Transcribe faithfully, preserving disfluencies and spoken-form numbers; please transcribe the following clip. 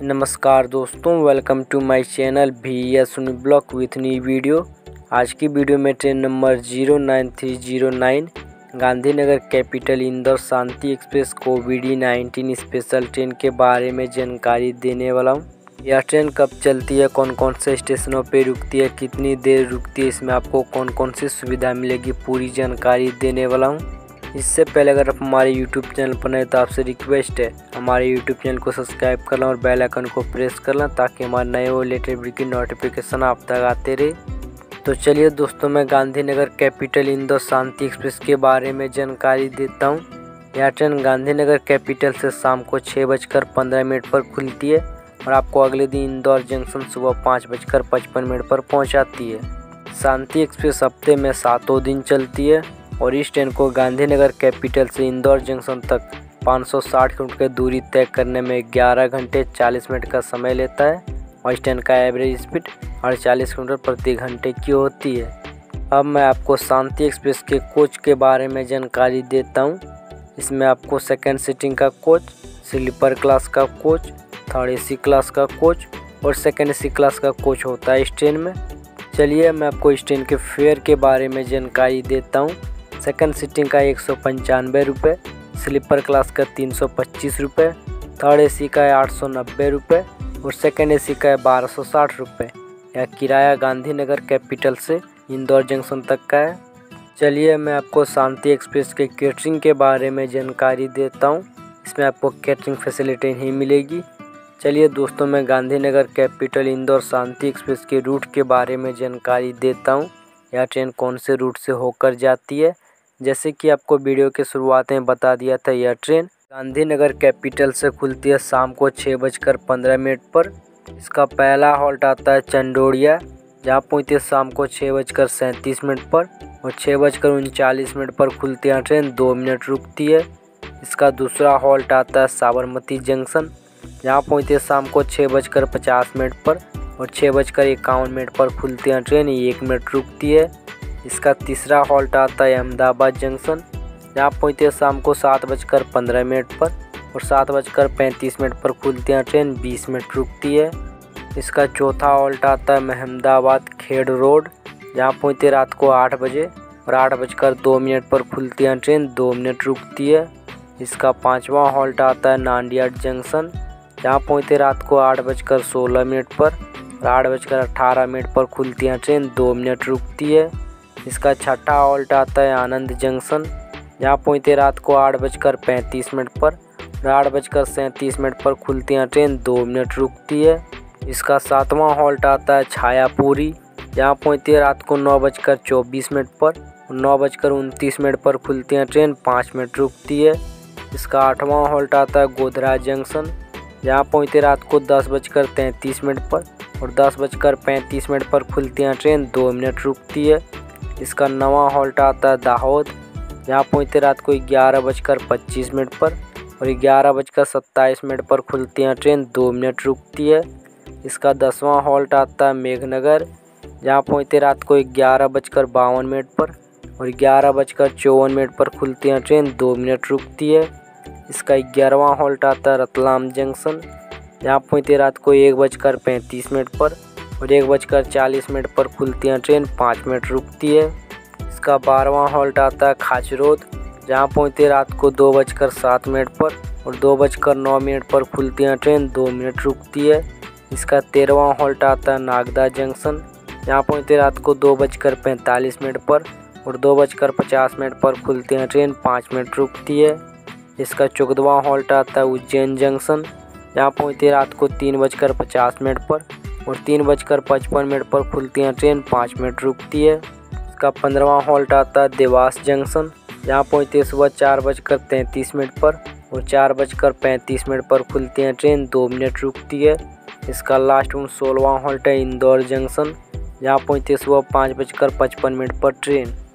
नमस्कार दोस्तों, welcome to my channel V S blog with new video. आज की वीडियो में train number zero nine three zero nine Gandhinagar capital Indore Shanti express Covid nineteen special train के बारे में जानकारी देने वाला हूं। यह ट्रेन कब चलती है, कौन कौन से स्टेशनों पे रुकती है, कितनी देर रुकती है, इसमें आपको कौन कौन सी सुविधा मिलेगी, पूरी जानकारी देने वाला हूँ। इससे पहले अगर आप हमारे यूट्यूब चैनल पर नए तो आपसे रिक्वेस्ट है हमारे यूट्यूब चैनल को सब्सक्राइब कर लें और बेल आइकन को प्रेस कर लें ताकि हमारे नए और लेटेस्ट वीडियो की नोटिफिकेशन आप तक आते रहे। तो चलिए दोस्तों, मैं गांधीनगर कैपिटल इंदौर शांति एक्सप्रेस के बारे में जानकारी देता हूँ। यह ट्रेन गांधीनगर कैपिटल से शाम को छः बजकर पंद्रह मिनट पर खुलती है और आपको अगले दिन इंदौर जंक्शन सुबह पाँच बजकर पचपन मिनट पर पहुँचाती है। शांति एक्सप्रेस हफ्ते में सातों दिन चलती है और इस ट्रेन को गांधीनगर कैपिटल से इंदौर जंक्शन तक पाँच सौ साठ किलोमीटर की दूरी तय करने में ग्यारह घंटे चालीस मिनट का समय लेता है और इस ट्रेन का एवरेज स्पीड अड़तालीस किलोमीटर प्रति घंटे की होती है। अब मैं आपको शांति एक्सप्रेस के कोच के बारे में जानकारी देता हूँ। इसमें आपको सेकेंड सीटिंग का कोच, स्लीपर क्लास का कोच, थर्ड एसी क्लास का कोच और सेकेंड एसी क्लास का कोच होता है इस ट्रेन में। चलिए मैं आपको इस ट्रेन के फेयर के बारे में जानकारी देता हूँ। सेकंड सीटिंग का एक सौ पंचानवे रुपये, स्लीपर क्लास का तीन सौ पच्चीस रुपये, थर्ड एसी का है आठ सौ नब्बे रुपये और सेकंड एसी का है बारह सौ साठ रुपये। यह किराया गांधीनगर कैपिटल से इंदौर जंक्शन तक का है। चलिए मैं आपको शांति एक्सप्रेस के कैटरिंग के बारे में जानकारी देता हूँ। इसमें आपको कैटरिंग फैसिलिटी नहीं मिलेगी। चलिए दोस्तों, मैं गांधीनगर कैपिटल इंदौर शांति एक्सप्रेस के रूट के बारे में जानकारी देता हूँ। यह ट्रेन कौन से रूट से होकर जाती है। जैसे कि आपको वीडियो के शुरुआत में बता दिया था, यह ट्रेन गांधीनगर कैपिटल से खुलती है शाम को छः बजकर पंद्रह मिनट पर। इसका पहला हॉल्ट आता है चंडोड़िया, जहाँ पहुँचती है शाम को छः बजकर सैंतीस मिनट पर और छः बजकर उनचालीस मिनट पर खुलती है ट्रेन, दो मिनट रुकती है। इसका दूसरा हॉल्ट आता है साबरमती जंक्शन, जहाँ पहुँचती है शाम को छः बजकर पचास मिनट पर और छः बजकर इक्यावन मिनट पर खुलती है ट्रेन, एक मिनट रुकती है। इसका तीसरा हॉल्ट आता है अहमदाबाद जंक्शन, जहाँ पहुँचती है शाम को सात बजकर पंद्रह मिनट पर और सात बजकर पैंतीस मिनट पर खुलती है ट्रेन, बीस मिनट रुकती है। इसका चौथा हॉल्ट आता है महमदाबाद खेड़ रोड, जहाँ पहुँचती है रात को आठ बजे और आठ बजकर दो मिनट पर खुलती है ट्रेन, दो मिनट रुकती है। इसका पाँचवा हॉल्ट आता है नांडिया जंक्शन, जहाँ पहुँचती है रात को आठ बजकर सोलह मिनट पर और आठ बजकर अट्ठारह मिनट पर खुलती है ट्रेन, दो मिनट रुकती है। इसका छठा हॉल्ट आता है आनंद जंक्शन, जहाँ पहुँचती है रात को आठ बजकर पैंतीस मिनट पर और आठ बजकर सैंतीस मिनट पर खुलती है ट्रेन, दो मिनट रुकती है। इसका सातवां हॉल्ट आता है छायापुरी, जहाँ पहुँचती है रात को नौ बजकर चौबीस मिनट पर और नौ बजकर उनतीस मिनट पर खुलती है ट्रेन, पाँच मिनट रुकती है। इसका आठवां हॉल्ट आता है गोधरा जंक्शन, जहाँ पहुँचती है रात को दस बजकर तैंतीस मिनट पर और दस बजकर पैंतीस मिनट पर खुलती है ट्रेन, दो मिनट रुकती है। इसका नवां हॉल्ट आता है दाहोद, जहाँ पहुँचती है रात को ग्यारह बजकर पच्चीस मिनट पर और ग्यारह बजकर सत्ताईस मिनट पर खुलती है ट्रेन, दो मिनट रुकती है। इसका दसवां हॉल्ट आता है मेघनगर, जहाँ पहुँचती है रात को ग्यारह बजकर बावन मिनट पर और ग्यारह बजकर चौवन मिनट पर खुलती है ट्रेन, दो मिनट रुकती है। इसका ग्यारहवां हॉल्ट आता है रतलाम जंक्शन, जहाँ पहुँचती है रात को एक बजकर पैंतीस मिनट पर और एक बजकर चालीस मिनट पर खुलती है ट्रेन, पाँच मिनट रुकती है। इसका बारहवां हॉल्ट आता है खाचरोद, जहाँ पहुँचती है रात को दो बजकर सात मिनट पर और दो बजकर नौ मिनट पर खुलती है ट्रेन, दो मिनट रुकती है। इसका तेरहवां हॉल्ट आता है नागदा जंक्शन, जहाँ पहुँचती है रात को दो बजकर पैंतालीस मिनट पर और दो बजकर पचास मिनट पर खुलती है ट्रेन, पाँच मिनट रुकती है। इसका चौदहवां हॉल्ट आता है उज्जैन जंक्शन, जहाँ पहुँचती है रात को तीन बजकर पचास मिनट पर और तीन बजकर पचपन मिनट पर खुलती है ट्रेन, पाँच मिनट रुकती है। इसका पंद्रहवां हॉल्ट आता है देवास जंक्शन, जहाँ पहुँचती है सुबह चार बजकर तैंतीस मिनट पर और चार बजकर पैंतीस मिनट पर खुलती है ट्रेन, दो मिनट रुकती है। इसका लास्ट में सोलहवां हॉल्ट है इंदौर जंक्शन, जहाँ पहुँचती है सुबह पाँच बजकर पचपन मिनट पर ट्रेन।